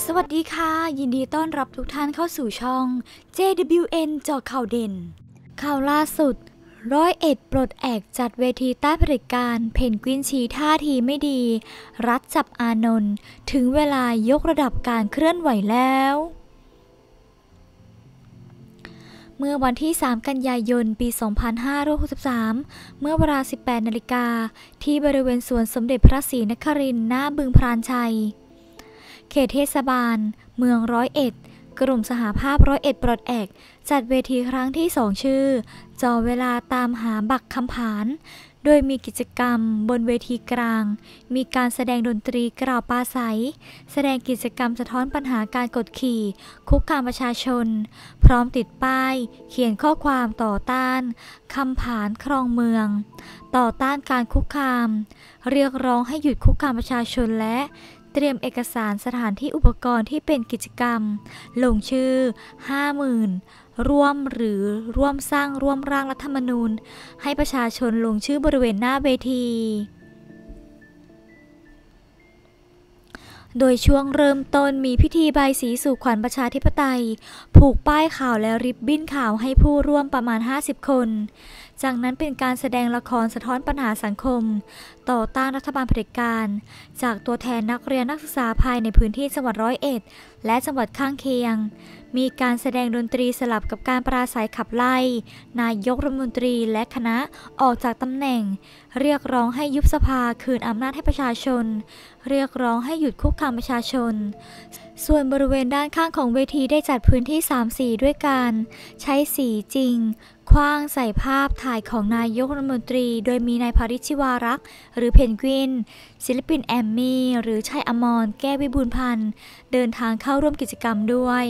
สวัสดีค่ะยินดีต้อนรับทุกท่านเข้าสู่ช่อง JWN เจาะข่าวเด่นข่าวล่าสุด101 ปลดแอกจัดเวทีต้านเผด็จการเพนกวินชี้ท่าทีไม่ดีรัฐจับอานนท์ถึงเวลายกระดับการเคลื่อนไหวแล้วเมื่อวันที่ 3 กันยายน ปี 2563 เมื่อเวลา 18 นาฬิกาที่บริเวณสวนสมเด็จพระศรีนครินทร์หน้าบึงพรานชัยเขตเทศบาลเมือง101กลุ่มสหภาพ101ปลดแอกจัดเวทีครั้งที่ 2 ชื่อจ่อเวลาตามหาบักคำผานโดยมีกิจกรรมบนเวทีกลางมีการแสดงดนตรีกล่าวปราศัยแสดงกิจกรรมสะท้อนปัญหาการกดขี่คุกคามประชาชนพร้อมติดป้ายเขียนข้อความต่อต้านคำผานครองเมืองต่อต้านการคุกคามเรียกร้องให้หยุดคุกคามประชาชนและเตรียมเอกสารสถานที่อุปกรณ์ที่เป็นกิจกรรมลงชื่อ 50,000 ร่วมหรือร่วมสร้างร่วมร่างรัฐธรรมนูญให้ประชาชนลงชื่อบริเวณหน้าเวทีโดยช่วงเริ่มต้นมีพิธีบายสีสู่ขวัญประชาธิปไตยผูกป้ายข่าวและริบบิ้นข่าวให้ผู้ร่วมประมาณ50 คนจากนั้นเป็นการแสดงละครสะท้อนปัญหาสังคมต่อต้านรัฐบาลเผด็จการจากตัวแทนนักเรียนนักศึกษาภายในพื้นที่จังหวัด101และจังหวัดข้างเคียงมีการแสดงดนตรีสลับกับการปราศัยขับไล่นายกรัฐมนตรีและคณะออกจากตำแหน่งเรียกร้องให้ยุบสภาคืนอำนาจให้ประชาชนเรียกร้องให้หยุดคุกคามประชาชนส่วนบริเวณด้านข้างของเวทีได้จัดพื้นที่3 สีด้วยการใช้สีจริงขว้างใส่ภาพถ่ายของนายกรัฐมนตรีโดยมีนายภริช ชิวารักษ์หรือเพนกวินศิลปินแอมมี่หรือชัยอมรแก้ววิบูลย์พันธ์เดินทางเข้าร่วมกิจกรรมด้วย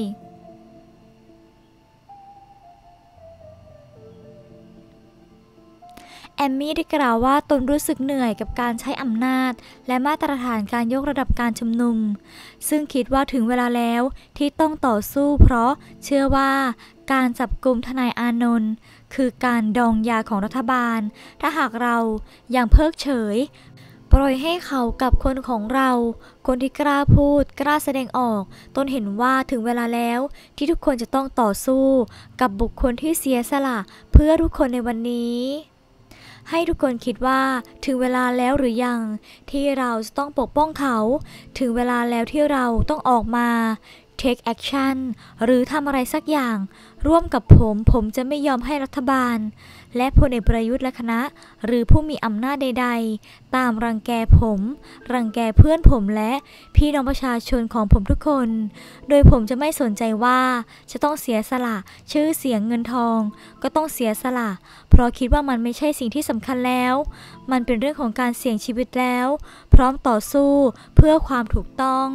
แอมมี่ได้กล่าวว่าตนรู้สึกเหนื่อยกับการใช้อำนาจและมาตรฐานการยกระดับการชุมนุมซึ่งคิดว่าถึงเวลาแล้วที่ต้องต่อสู้เพราะเชื่อว่าการจับกุมทนายอานนท์คือการดองยาของรัฐบาลถ้าหากเรายังเพิกเฉยปล่อยให้เขากับคนของเราคนที่กล้าพูดกล้าแสดงออกตนเห็นว่าถึงเวลาแล้วที่ทุกคนจะต้องต่อสู้กับบุคคลที่เสียสละเพื่อทุกคนในวันนี้ให้ทุกคนคิดว่าถึงเวลาแล้วหรือยังที่เราจะต้องปกป้องเขาถึงเวลาแล้วที่เราต้องออกมา take action หรือทำอะไรสักอย่างร่วมกับผมจะไม่ยอมให้รัฐบาลและพลเอกประยุทธ์และคณะหรือผู้มีอำนาจใดๆตามรังแกผมรังแกเพื่อนผมและพี่น้องประชาชนของผมทุกคนโดยผมจะไม่สนใจว่าจะต้องเสียสละชื่อเสียงเงินทองก็ต้องเสียสละเพราะคิดว่ามันไม่ใช่สิ่งที่สำคัญแล้วมันเป็นเรื่องของการเสี่ยงชีวิตแล้วพร้อมต่อสู้เพื่อความถูกต้อง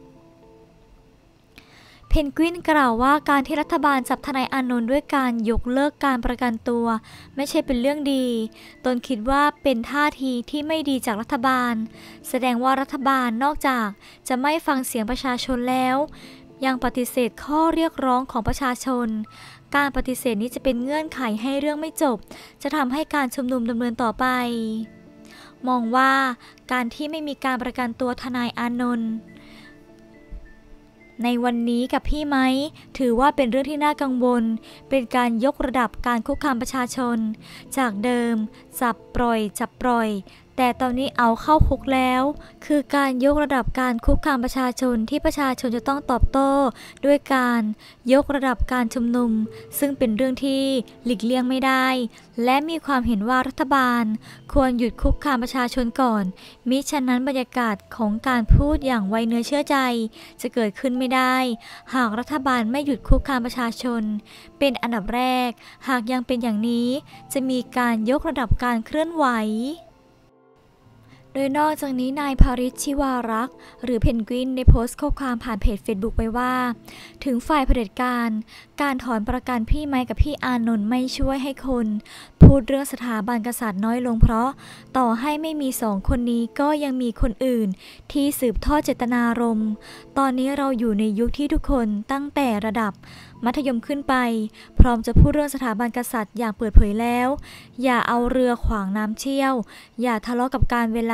เพนกวินกล่าวว่าการที่รัฐบาลจับทนายอานนท์ด้วยการยกเลิกการประกันตัวไม่ใช่เป็นเรื่องดีตนคิดว่าเป็นท่าทีที่ไม่ดีจากรัฐบาลแสดงว่ารัฐบาลนอกจากจะไม่ฟังเสียงประชาชนแล้วยังปฏิเสธข้อเรียกร้องของประชาชนการปฏิเสธนี้จะเป็นเงื่อนไขให้เรื่องไม่จบจะทำให้การชุมนุมดำเนินต่อไปมองว่าการที่ไม่มีการประกันตัวทนายอานนท์ในวันนี้กับพี่ไม้ถือว่าเป็นเรื่องที่น่ากังวลเป็นการยกระดับการคุกคามประชาชนจากเดิมจับปล่อยแต่ตอนนี้เอาเข้าคุกแล้วคือการยกระดับการคุกคามประชาชนที่ประชาชนจะต้องตอบโต้ด้วยการยกระดับการชุมนุมซึ่งเป็นเรื่องที่หลีกเลี่ยงไม่ได้และมีความเห็นว่ารัฐบาลควรหยุดคุกคามประชาชนก่อนมิฉะนั้นบรรยากาศของการพูดอย่างไวเนื้อเชื่อใจจะเกิดขึ้นไม่ได้หากรัฐบาลไม่หยุดคุกคามประชาชนเป็นอันดับแรกหากยังเป็นอย่างนี้จะมีการยกระดับการเคลื่อนไหวโดยนอกจากนี้นายภริช ชิวารักษ์หรือเพนกวินได้โพสต์ข้อความผ่านเพจ Facebook ไว้ว่าถึงฝ่ายเผด็จการถอนประกันพี่ไม้กับพี่อานนท์ไม่ช่วยให้คนพูดเรื่องสถาบันกษัตริย์น้อยลงเพราะต่อให้ไม่มี2 คนนี้ก็ยังมีคนอื่นที่สืบทอดเจตนารมณ์ตอนนี้เราอยู่ในยุคที่ทุกคนตั้งแต่ระดับมัธยมขึ้นไปพร้อมจะพูดเรื่องสถาบันกษัตริย์อย่างเปิดเผยแล้วอย่าเอาเรือขวางน้ำเชี่ยวอย่าทะเลาะกับการเวลา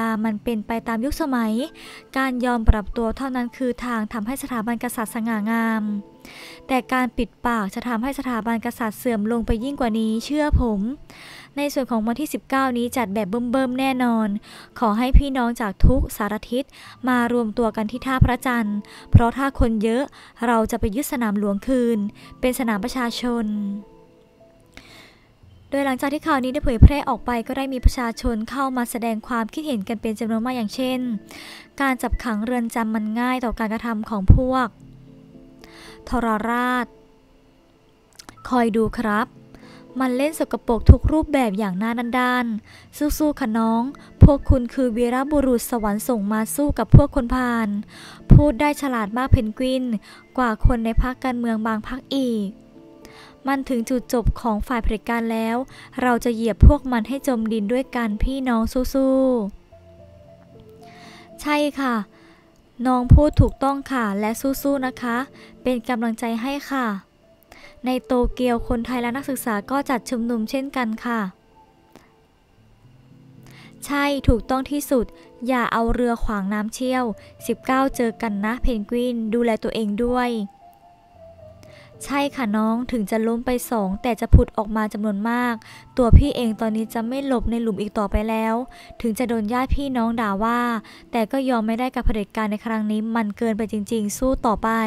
มันเป็นไปตามยุคสมัยการยอมปรับตัวเท่านั้นคือทางทำให้สถาบันกษัตริย์สง่างามแต่การปิดปากจะทำให้สถาบันกษัตริย์เสื่อมลงไปยิ่งกว่านี้เชื่อผมในส่วนของวันที่ 19 นี้จัดแบบเบิ่มๆแน่นอนขอให้พี่น้องจากทุกสารทิศมารวมตัวกันที่ท่าพระจันทร์เพราะถ้าคนเยอะเราจะไปยึดสนามหลวงคืนเป็นสนามประชาชนโดยหลังจากที่ข่าวนี้ได้เผยแพร่ออกไปก็ได้มีประชาชนเข้ามาแสดงความคิดเห็นกันเป็นจำนวนมากอย่างเช่นการจับขังเรือนจำมันง่ายต่อการกระทำของพวกทรราชคอยดูครับมันเล่นสกปรกทุกรูปแบบอย่างหน้าด้านๆสู้ๆค่ะน้องพวกคุณคือวีรบุรุษสวรรค์ส่งมาสู้กับพวกคนพาลพูดได้ฉลาดมากเพนกวินกว่าคนในพรรคการเมืองบางพรรคอีกมันถึงจุดจบของฝ่ายเผด็จการแล้วเราจะเหยียบพวกมันให้จมดินด้วยกันพี่น้องสู้ๆใช่ค่ะน้องพูดถูกต้องค่ะและสู้ๆนะคะเป็นกำลังใจให้ค่ะในโตเกียวคนไทยและนักศึกษาก็จัดชุมนุมเช่นกันค่ะใช่ถูกต้องที่สุดอย่าเอาเรือขวางน้ำเชี่ยว19เจอกันนะเพนกวินดูแลตัวเองด้วยใช่ค่ะน้องถึงจะล้มไป2แต่จะผุดออกมาจำนวนมากตัวพี่เองตอนนี้จะไม่หลบในหลุมอีกต่อไปแล้วถึงจะโดนญาติพี่น้องด่าว่าแต่ก็ยอมไม่ได้กับเผด็จการในครั้งนี้มันเกินไปจริงๆสู้ต่อไป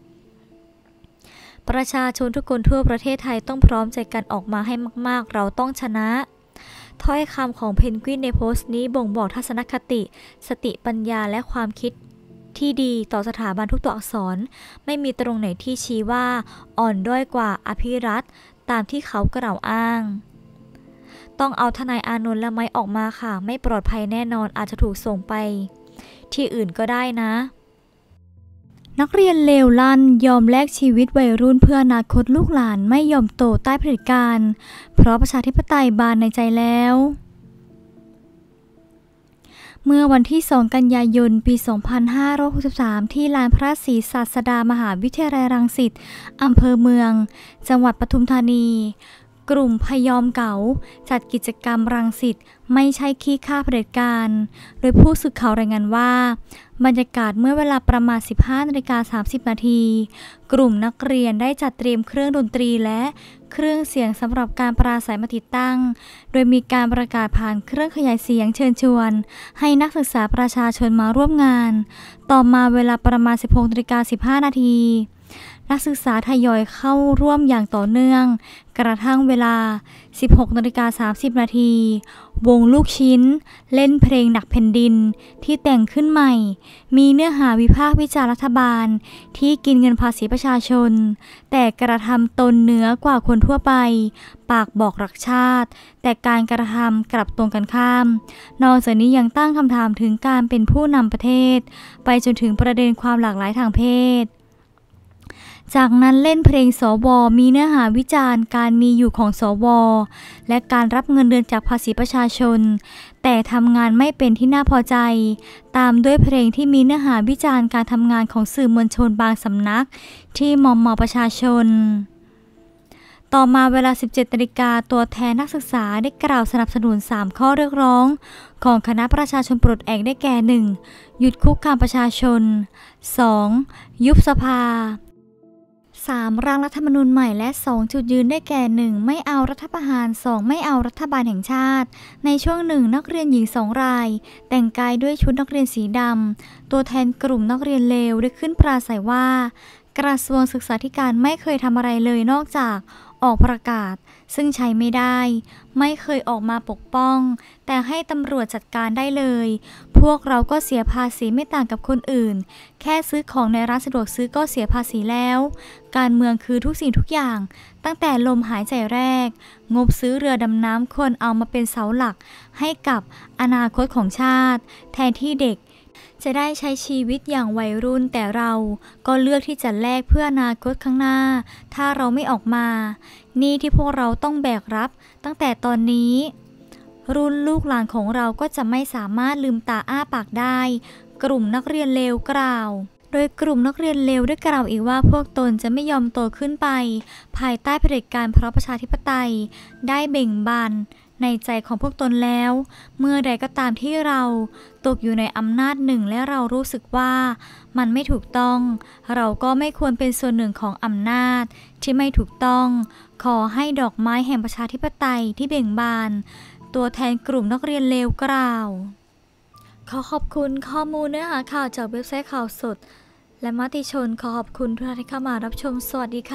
ประชาชนทุกคนทั่วประเทศไทยต้องพร้อมใจกันออกมาให้มากๆเราต้องชนะถ้อยคำของเพนกวินในโพสต์นี้บ่งบอกทัศนคติสติปัญญาและความคิดที่ดีต่อสถาบันทุกตัวอักษรไม่มีตรงไหนที่ชี้ว่าอ่อนด้อยกว่าอภิรัตน์ตามที่เขากล่าวอ้างต้องเอาทนายอานนท์และไม้ออกมาค่ะไม่ปลอดภัยแน่นอนอาจจะถูกส่งไปที่อื่นก็ได้นะนักเรียนเลวลั่นยอมแลกชีวิตวัยรุ่นเพื่ออนาคตลูกหลานไม่ยอมโตใต้เผด็จการเพราะประชาธิปไตยบานในใจแล้วเมื่อวันที่ 2 กันยายน ปี 2563 ที่ลานพระศรีศาสดามหาวิทยาลัยรังสิตอำเภอเมืองจังหวัดปทุมธานีกลุ่มพยอมเก๋าจัดกิจกรรมรังสิตไม่ใช่ขี้ข้าเผด็จการโดยผู้สื่อข่าวรายงานว่าบรรยากาศเมื่อเวลาประมาณ 15:30 นาทีกลุ่มนักเรียนได้จัดเตรียมเครื่องดนตรีและเครื่องเสียงสำหรับการปราศรัยมาติดตั้งโดยมีการประกาศผ่านเครื่องขยายเสียงเชิญชวนให้นักศึกษาประชาชนมาร่วมงานต่อมาเวลาประมาณ 16:15 นาทีนักศึกษาทยอยเข้าร่วมอย่างต่อเนื่องกระทั่งเวลา 16:30 นาทีวงลูกชิ้นเล่นเพลงหนักแผ่นดินที่แต่งขึ้นใหม่มีเนื้อหาวิพากษ์วิจารณ์รัฐบาลที่กินเงินภาษีประชาชนแต่กระทำตนเหนือกว่าคนทั่วไปปากบอกรักชาติแต่การกระทำกลับตรงกันข้ามนอกจากนี้ยังตั้งคำถามถึงการเป็นผู้นำประเทศไปจนถึงประเด็นความหลากหลายทางเพศจากนั้นเล่นเพลงสว.มีเนื้อหาวิจารณ์การมีอยู่ของสว.และการรับเงินเดือนจากภาษีประชาชนแต่ทำงานไม่เป็นที่น่าพอใจตามด้วยเพลงที่มีเนื้อหาวิจารณ์การทำงานของสื่อมวลชนบางสำนักที่มอมประชาชนต่อมาเวลา 17 นาฬิกาตัวแทนนักศึกษาได้กล่าวสนับสนุน3ข้อเรียกร้องของคณะประชาชนปลดแอกได้แก่ 1. หยุดคุกคามประชาชน 2. ยุบสภา3. ร่างรัฐธรรมนูญใหม่และ 2. จุดยืนได้แก่ 1. ไม่เอารัฐประหาร 2. ไม่เอารัฐบาลแห่งชาติในช่วง1นักเรียนหญิง2รายแต่งกายด้วยชุดนักเรียนสีดำตัวแทนกลุ่มนักเรียนเลวได้ขึ้นปราศรัยว่ากระทรวงศึกษาธิการไม่เคยทำอะไรเลยนอกจากออกประกาศซึ่งใช้ไม่ได้ไม่เคยออกมาปกป้องแต่ให้ตำรวจจัดการได้เลยพวกเราก็เสียภาษีไม่ต่างกับคนอื่นแค่ซื้อของในร้านสะดวกซื้อก็เสียภาษีแล้วการเมืองคือทุกสิ่งทุกอย่างตั้งแต่ลมหายใจแรกงบซื้อเรือดำน้ำคนเอามาเป็นเสาหลักให้กับอนาคตของชาติแทนที่เด็กจะได้ใช้ชีวิตอย่างวัยรุ่นแต่เราก็เลือกที่จะแลกเพื่ออนาคตข้างหน้าถ้าเราไม่ออกมานี่ที่พวกเราต้องแบกรับตั้งแต่ตอนนี้รุ่นลูกหลานของเราก็จะไม่สามารถลืมตาอ้าปากได้กลุ่มนักเรียนเลวกล่าวโดยกลุ่มนักเรียนเลวได้กล่าวอีกว่าพวกตนจะไม่ยอมโตขึ้นไปภายใต้เผด็จการเพราะประชาธิปไตยได้เบ่งบานในใจของพวกตนแล้ว เมื่อใดก็ตามที่เราตกอยู่ในอำนาจหนึ่งและเรารู้สึกว่ามันไม่ถูกต้องเราก็ไม่ควรเป็นส่วนหนึ่งของอำนาจที่ไม่ถูกต้องขอให้ดอกไม้แห่งประชาธิปไตยที่เบ่งบานตัวแทนกลุ่มนักเรียนเลวกล่าวขอขอบคุณข้อมูลเนื้อหาข่าวจากเว็บไซต์ข่าวสดและมติชนขอขอบคุณทุกท่านที่เข้ามารับชมสวัสดีค่ะ